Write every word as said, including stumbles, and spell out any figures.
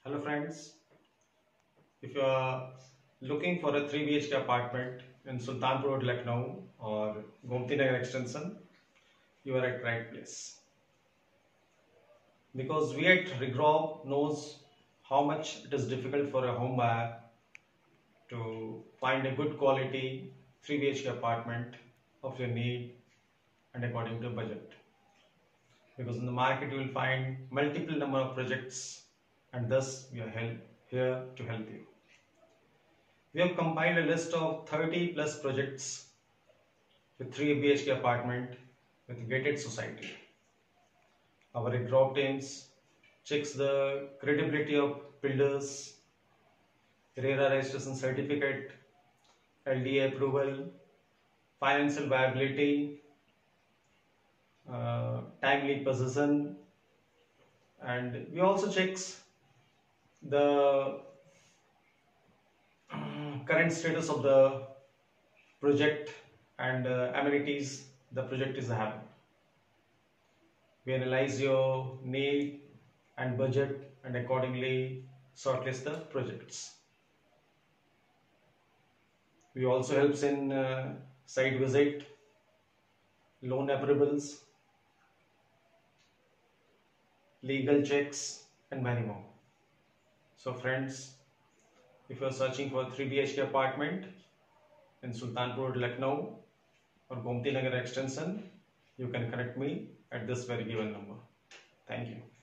Hello friends, if you are looking for a three B H K apartment in Sultanpur Road Lucknow or Gomti Nagar extension, you are at right place. Because we at Regrob knows how much it is difficult for a home buyer to find a good quality three B H K apartment of your need and according to budget. Because in the market you will find multiple number of projects and thus we are help, here to help you. We have compiled a list of thirty plus projects with three B H K apartment with gated society. Our Regrob teams checks the credibility of builders, RERA registration certificate, L D A approval, financial viability, uh, timely possession, and we also checks the current status of the project and uh, amenities the project is having. We analyze your need and budget and accordingly shortlist the projects. We also helps in uh, site visit, loan approvals, legal checks and many more. So friends, if you are searching for three B H K apartment in Sultanpur Road, Lucknow or Gomti Nagar extension, you can connect me at this very given number. Thank you.